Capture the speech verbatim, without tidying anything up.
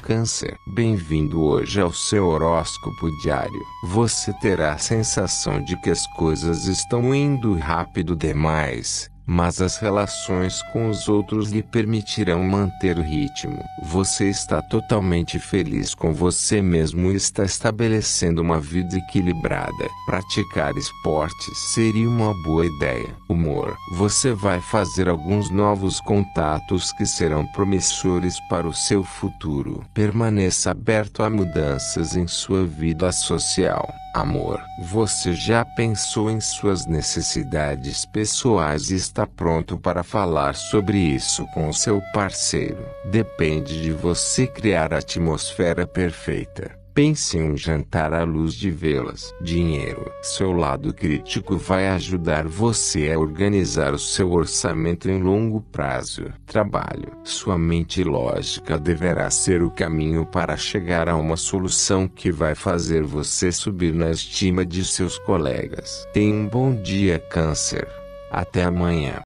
Câncer. Bem-vindo hoje ao seu horóscopo diário. Você terá a sensação de que as coisas estão indo rápido demais, mas as relações com os outros lhe permitirão manter o ritmo. Você está totalmente feliz com você mesmo e está estabelecendo uma vida equilibrada. Praticar esportes seria uma boa ideia. Humor. Você vai fazer alguns novos contatos que serão promissores para o seu futuro. Permaneça aberto a mudanças em sua vida social. Amor. Você já pensou em suas necessidades pessoais e está pronto para falar sobre isso com o seu parceiro. Depende de você criar a atmosfera perfeita. Pense em um jantar à luz de velas. Dinheiro. Seu lado crítico vai ajudar você a organizar o seu orçamento em longo prazo. Trabalho. Sua mente lógica deverá ser o caminho para chegar a uma solução que vai fazer você subir na estima de seus colegas. Tenha um bom dia, Câncer. Até amanhã.